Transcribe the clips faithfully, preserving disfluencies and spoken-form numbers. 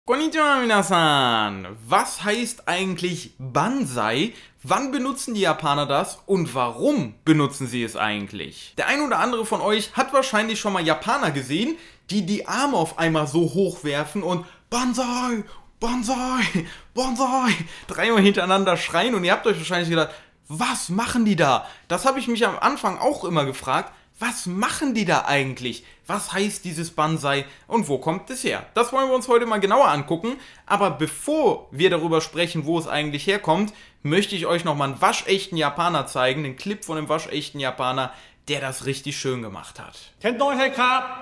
Konnichiwa minasan! Was heißt eigentlich Banzai? Wann benutzen die Japaner das und warum benutzen sie es eigentlich? Der ein oder andere von euch hat wahrscheinlich schon mal Japaner gesehen, die die Arme auf einmal so hoch werfen und Banzai, Banzai, Banzai dreimal hintereinander schreien und ihr habt euch wahrscheinlich gedacht, was machen die da? Das habe ich mich am Anfang auch immer gefragt. Was machen die da eigentlich? Was heißt dieses Banzai und wo kommt es her? Das wollen wir uns heute mal genauer angucken. Aber bevor wir darüber sprechen, wo es eigentlich herkommt, möchte ich euch nochmal einen waschechten Japaner zeigen. Den Clip von einem waschechten Japaner, der das richtig schön gemacht hat. Banzai!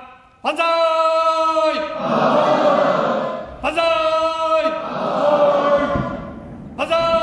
Banzai! Banzai!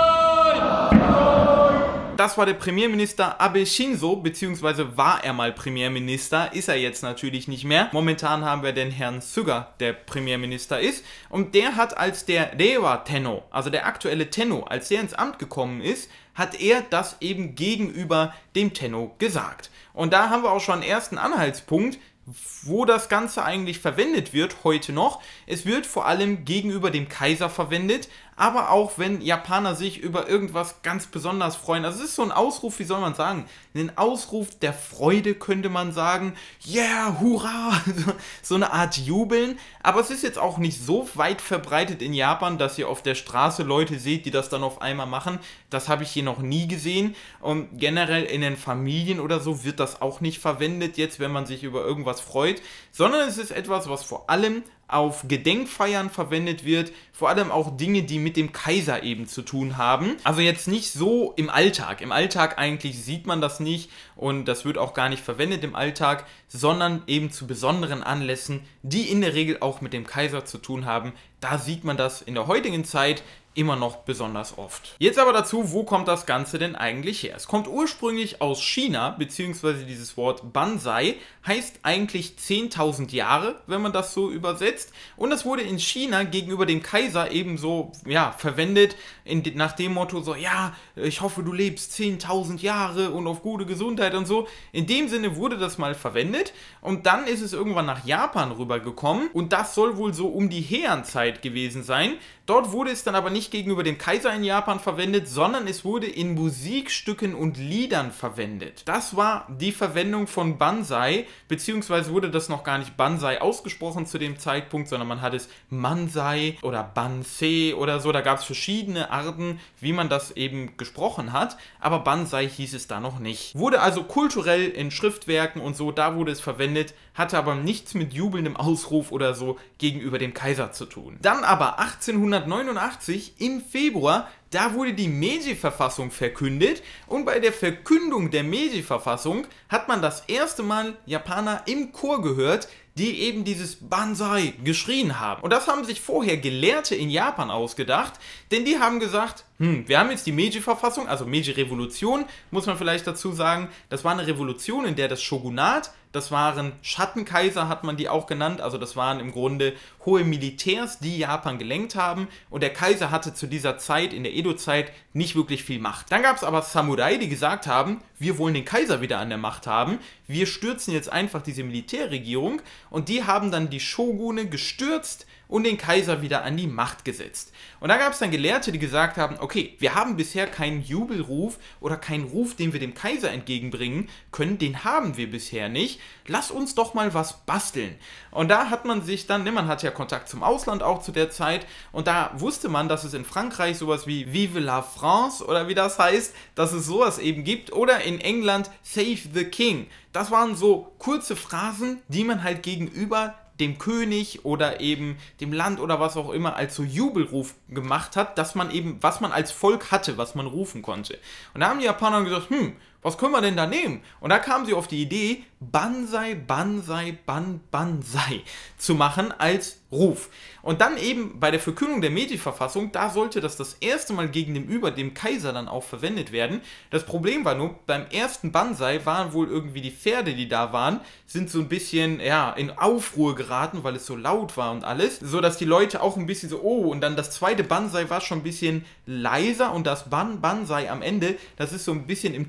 Das war der Premierminister Abe Shinzo, beziehungsweise war er mal Premierminister, ist er jetzt natürlich nicht mehr. Momentan haben wir den Herrn Suga, der Premierminister ist. Und der hat, als der Reiwa Tenno, also der aktuelle Tenno, als der ins Amt gekommen ist, hat er das eben gegenüber dem Tenno gesagt. Und da haben wir auch schon einen ersten Anhaltspunkt, wo das Ganze eigentlich verwendet wird, heute noch. Es wird vor allem gegenüber dem Kaiser verwendet, aber auch wenn Japaner sich über irgendwas ganz besonders freuen. Also es ist so ein Ausruf, wie soll man sagen, ein Ausruf der Freude könnte man sagen. Yeah, hurra! So eine Art Jubeln. Aber es ist jetzt auch nicht so weit verbreitet in Japan, dass ihr auf der Straße Leute seht, die das dann auf einmal machen. Das habe ich hier noch nie gesehen. Und generell in den Familien oder so wird das auch nicht verwendet, jetzt wenn man sich über irgendwas freut. Sondern es ist etwas, was vor allem auf Gedenkfeiern verwendet wird, vor allem auch Dinge, die mit dem Kaiser eben zu tun haben. Also jetzt nicht so im Alltag. Im Alltag eigentlich sieht man das nicht und das wird auch gar nicht verwendet im Alltag, sondern eben zu besonderen Anlässen, die in der Regel auch mit dem Kaiser zu tun haben. Da sieht man das in der heutigen Zeit immer noch besonders oft. Jetzt aber dazu, wo kommt das Ganze denn eigentlich her? Es kommt ursprünglich aus China, beziehungsweise dieses Wort Banzai heißt eigentlich zehntausend Jahre, wenn man das so übersetzt. Und das wurde in China gegenüber dem Kaiser ebenso, ja, verwendet, in, nach dem Motto so, ja, ich hoffe, du lebst zehntausend Jahre und auf gute Gesundheit und so. In dem Sinne wurde das mal verwendet und dann ist es irgendwann nach Japan rübergekommen und das soll wohl so um die Heian-Zeit gewesen sein. Dort wurde es dann aber nicht gegenüber dem Kaiser in Japan verwendet, sondern es wurde in Musikstücken und Liedern verwendet. Das war die Verwendung von Banzai, beziehungsweise wurde das noch gar nicht Banzai ausgesprochen zu dem Zeitpunkt, sondern man hat es Mansai oder Bansei oder so. Da gab es verschiedene Arten, wie man das eben gesprochen hat, aber Banzai hieß es da noch nicht. Wurde also kulturell in Schriftwerken und so, da wurde es verwendet, hatte aber nichts mit jubelndem Ausruf oder so gegenüber dem Kaiser zu tun. Dann aber achtzehnhundertneunundachtzig im Februar, da wurde die Meiji-Verfassung verkündet und bei der Verkündung der Meiji-Verfassung hat man das erste Mal Japaner im Chor gehört, die eben dieses Banzai geschrien haben. Und das haben sich vorher Gelehrte in Japan ausgedacht, denn die haben gesagt, hm, wir haben jetzt die Meiji-Verfassung, also Meiji-Revolution, muss man vielleicht dazu sagen, das war eine Revolution, in der das Shogunat, das waren Schattenkaiser, hat man die auch genannt, also das waren im Grunde hohe Militärs, die Japan gelenkt haben und der Kaiser hatte zu dieser Zeit, in der Edo-Zeit, nicht wirklich viel Macht. Dann gab es aber Samurai, die gesagt haben, wir wollen den Kaiser wieder an der Macht haben, wir stürzen jetzt einfach diese Militärregierung und die haben dann die Shogune gestürzt und den Kaiser wieder an die Macht gesetzt. Und da gab es dann Gelehrte, die gesagt haben, okay, wir haben bisher keinen Jubelruf oder keinen Ruf, den wir dem Kaiser entgegenbringen können, den haben wir bisher nicht. Lass uns doch mal was basteln. Und da hat man sich dann, ne, man hat ja Kontakt zum Ausland auch zu der Zeit und da wusste man, dass es in Frankreich sowas wie Vive la France oder wie das heißt, dass es sowas eben gibt oder in England Save the King. Das waren so kurze Phrasen, die man halt gegenüber dem König oder eben dem Land oder was auch immer als so Jubelruf gemacht hat, dass man eben, was man als Volk hatte, was man rufen konnte. Und da haben die Japaner gesagt, hm, was können wir denn da nehmen? Und da kamen sie auf die Idee, Banzai, Banzai, Ban, Banzai zu machen als Ruf. Und dann eben bei der Verkündung der Meiji-Verfassung, da sollte das das erste Mal gegenüber dem Kaiser dann auch verwendet werden. Das Problem war nur, beim ersten Banzai waren wohl irgendwie die Pferde, die da waren, sind so ein bisschen, ja, in Aufruhr geraten, weil es so laut war und alles, so dass die Leute auch ein bisschen so, oh, und dann das zweite Banzai war schon ein bisschen leiser und das Ban, Banzai am Ende, das ist so ein bisschen im Tumult dann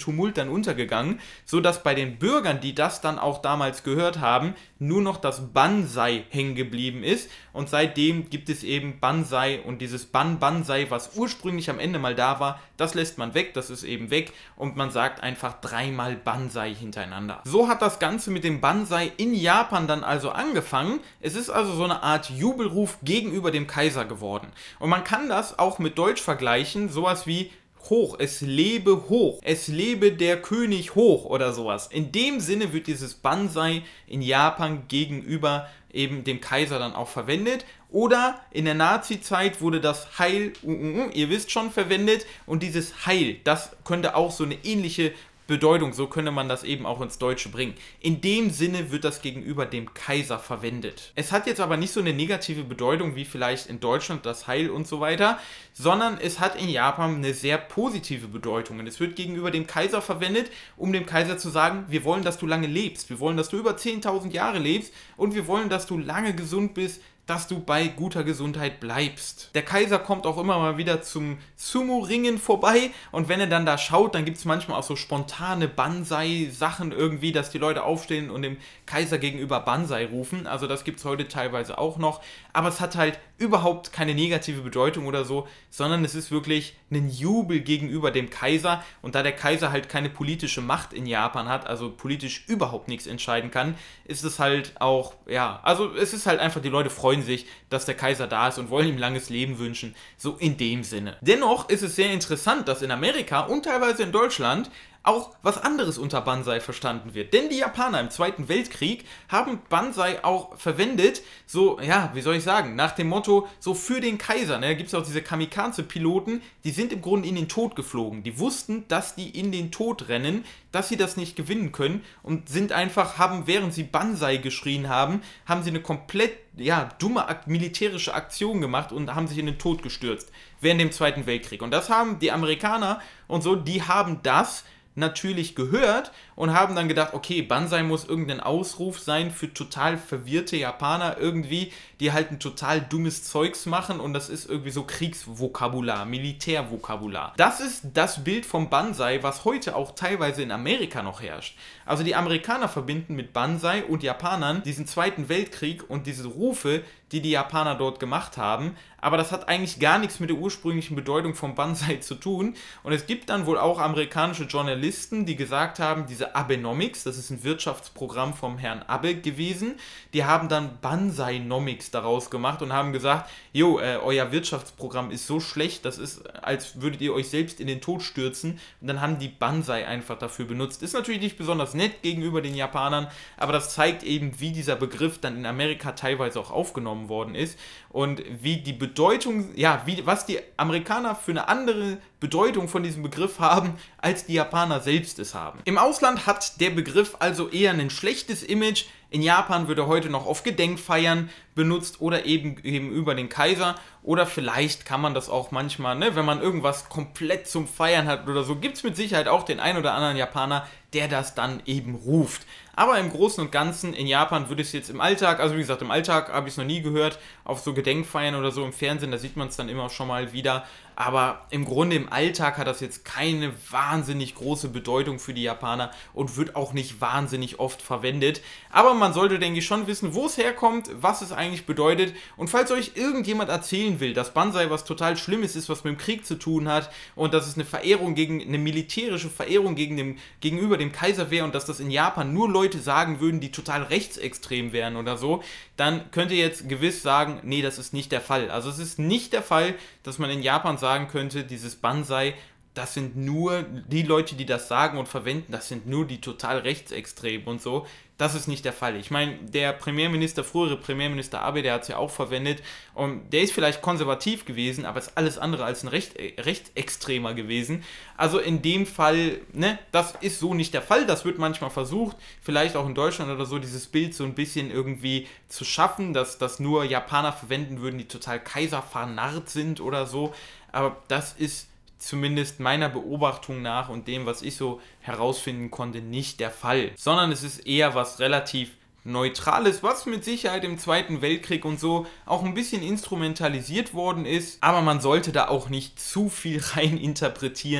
dann untergegangen, sodass bei den Bürgern, die das dann auch damals gehört haben, nur noch das Banzai hängen geblieben ist und seitdem gibt es eben Banzai und dieses Ban Banzai, was ursprünglich am Ende mal da war, das lässt man weg, das ist eben weg und man sagt einfach dreimal Banzai hintereinander. So hat das Ganze mit dem Banzai in Japan dann also angefangen. Es ist also so eine Art Jubelruf gegenüber dem Kaiser geworden. Und man kann das auch mit Deutsch vergleichen, sowas wie hoch, es lebe hoch, es lebe der König hoch oder sowas. In dem Sinne wird dieses Banzai in Japan gegenüber eben dem Kaiser dann auch verwendet. Oder in der Nazi-Zeit wurde das Heil, uh, uh, uh, ihr wisst schon, verwendet. Und dieses Heil, das könnte auch so eine ähnliche Bedeutung, so könnte man das eben auch ins Deutsche bringen. In dem Sinne wird das gegenüber dem Kaiser verwendet. Es hat jetzt aber nicht so eine negative Bedeutung wie vielleicht in Deutschland das Heil und so weiter, sondern es hat in Japan eine sehr positive Bedeutung. Und es wird gegenüber dem Kaiser verwendet, um dem Kaiser zu sagen, wir wollen, dass du lange lebst, wir wollen, dass du über zehntausend Jahre lebst und wir wollen, dass du lange gesund bist, dass du bei guter Gesundheit bleibst. Der Kaiser kommt auch immer mal wieder zum Sumo-Ringen vorbei und wenn er dann da schaut, dann gibt es manchmal auch so spontane Banzai-Sachen irgendwie, dass die Leute aufstehen und dem Kaiser gegenüber Banzai rufen. Also das gibt es heute teilweise auch noch, aber es hat halt überhaupt keine negative Bedeutung oder so, sondern es ist wirklich ein Jubel gegenüber dem Kaiser und da der Kaiser halt keine politische Macht in Japan hat, also politisch überhaupt nichts entscheiden kann, ist es halt auch, ja, also es ist halt einfach, die Leute freuen sich, dass der Kaiser da ist und wollen ihm langes Leben wünschen, so in dem Sinne. Dennoch ist es sehr interessant, dass in Amerika und teilweise in Deutschland auch was anderes unter Banzai verstanden wird. Denn die Japaner im Zweiten Weltkrieg haben Banzai auch verwendet, so, ja, wie soll ich sagen, nach dem Motto, so für den Kaiser. Ne? Da gibt es auch diese Kamikaze-Piloten, die sind im Grunde in den Tod geflogen. Die wussten, dass die in den Tod rennen, dass sie das nicht gewinnen können und sind einfach, haben, während sie Banzai geschrien haben, haben sie eine komplett, ja, dumme ak- militärische Aktion gemacht und haben sich in den Tod gestürzt während dem Zweiten Weltkrieg. Und das haben die Amerikaner und so, die haben das natürlich gehört und haben dann gedacht, okay, Banzai muss irgendein Ausruf sein für total verwirrte Japaner irgendwie, die halt ein total dummes Zeugs machen und das ist irgendwie so Kriegsvokabular, Militärvokabular. Das ist das Bild vom Banzai, was heute auch teilweise in Amerika noch herrscht. Also die Amerikaner verbinden mit Banzai und Japanern diesen Zweiten Weltkrieg und diese Rufe, die die Japaner dort gemacht haben, aber das hat eigentlich gar nichts mit der ursprünglichen Bedeutung vom Banzai zu tun und es gibt dann wohl auch amerikanische Journalisten, die gesagt haben, diese Abenomics, das ist ein Wirtschaftsprogramm vom Herrn Abe gewesen, die haben dann Banzai-Nomics daraus gemacht und haben gesagt, jo, äh, euer Wirtschaftsprogramm ist so schlecht, das ist, als würdet ihr euch selbst in den Tod stürzen und dann haben die Banzai einfach dafür benutzt. Ist natürlich nicht besonders nett gegenüber den Japanern, aber das zeigt eben, wie dieser Begriff dann in Amerika teilweise auch aufgenommen worden ist und wie die Bedeutung, ja, wie, was die Amerikaner für eine andere Bedeutung von diesem Begriff haben, als die Japaner selbst es haben. Im Ausland hat der Begriff also eher ein schlechtes Image. In Japan wird er heute noch auf Gedenkfeiern benutzt oder eben gegenüber den Kaiser oder vielleicht kann man das auch manchmal, ne, wenn man irgendwas komplett zum Feiern hat oder so, gibt es mit Sicherheit auch den einen oder anderen Japaner, der das dann eben ruft. Aber im Großen und Ganzen in Japan würde es jetzt im Alltag, also wie gesagt, im Alltag habe ich es noch nie gehört, auf so Gedenkfeiern oder so im Fernsehen, da sieht man es dann immer schon mal wieder. Aber im Grunde im Alltag hat das jetzt keine wahnsinnig große Bedeutung für die Japaner und wird auch nicht wahnsinnig oft verwendet. Aber man sollte, denke ich, schon wissen, wo es herkommt, was es eigentlich bedeutet. Und falls euch irgendjemand erzählen will, dass Banzai was total Schlimmes ist, was mit dem Krieg zu tun hat und dass es eine Verehrung gegen, eine militärische Verehrung gegen dem, gegenüber dem Kaiser wäre und dass das in Japan nur Leute sagen würden, die total rechtsextrem wären oder so, dann könnt ihr jetzt gewiss sagen, nee, das ist nicht der Fall. Also es ist nicht der Fall, dass man in Japan sagen könnte, dieses Banzai, das sind nur die Leute, die das sagen und verwenden, das sind nur die total rechtsextremen und so. Das ist nicht der Fall. Ich meine, der Premierminister, frühere Premierminister Abe, der hat es ja auch verwendet und der ist vielleicht konservativ gewesen, aber ist alles andere als ein Recht, Rechtsextremer gewesen. Also in dem Fall, ne, das ist so nicht der Fall. Das wird manchmal versucht, vielleicht auch in Deutschland oder so, dieses Bild so ein bisschen irgendwie zu schaffen, dass das nur Japaner verwenden würden, die total kaiservernarrt sind oder so. Aber das ist zumindest meiner Beobachtung nach und dem, was ich so herausfinden konnte, nicht der Fall. Sondern es ist eher was relativ Neutrales, was mit Sicherheit im Zweiten Weltkrieg und so auch ein bisschen instrumentalisiert worden ist. Aber man sollte da auch nicht zu viel rein interpretieren,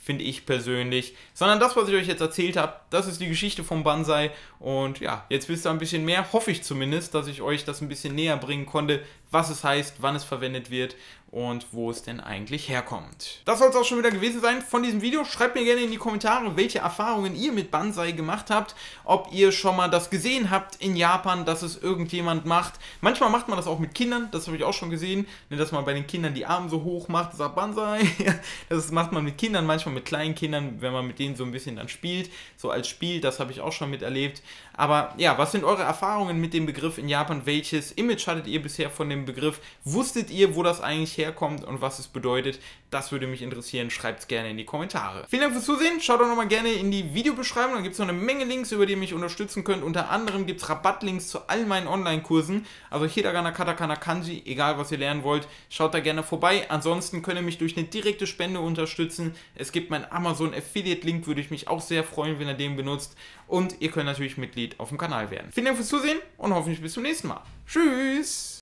finde ich persönlich. Sondern das, was ich euch jetzt erzählt habe, das ist die Geschichte vom Banzai. Und ja, jetzt wisst ihr ein bisschen mehr, hoffe ich zumindest, dass ich euch das ein bisschen näher bringen konnte, was es heißt, wann es verwendet wird und wo es denn eigentlich herkommt. Das soll es auch schon wieder gewesen sein von diesem Video. Schreibt mir gerne in die Kommentare, welche Erfahrungen ihr mit Banzai gemacht habt, ob ihr schon mal das gesehen habt in Japan, dass es irgendjemand macht. Manchmal macht man das auch mit Kindern, das habe ich auch schon gesehen, dass man bei den Kindern die Arme so hoch macht, sagt Banzai. Das macht man mit Kindern, manchmal mit kleinen Kindern, wenn man mit denen so ein bisschen dann spielt, so als Spiel, das habe ich auch schon miterlebt. Aber ja, was sind eure Erfahrungen mit dem Begriff in Japan? Welches Image hattet ihr bisher von dem Begriff? Wusstet ihr, wo das eigentlich herkommt und was es bedeutet? Das würde mich interessieren. Schreibt es gerne in die Kommentare. Vielen Dank fürs Zusehen. Schaut doch nochmal gerne in die Videobeschreibung. Da gibt es noch eine Menge Links, über die ihr mich unterstützen könnt. Unter anderem gibt es Rabattlinks zu all meinen Online-Kursen. Also Hiragana, Katakana, Kanji, egal was ihr lernen wollt. Schaut da gerne vorbei. Ansonsten könnt ihr mich durch eine direkte Spende unterstützen. Es gibt meinen Amazon Affiliate-Link. Würde ich mich auch sehr freuen, wenn ihr den benutzt. Und ihr könnt natürlich Mitglied auf dem Kanal werden. Vielen Dank fürs Zusehen und hoffentlich bis zum nächsten Mal. Tschüss!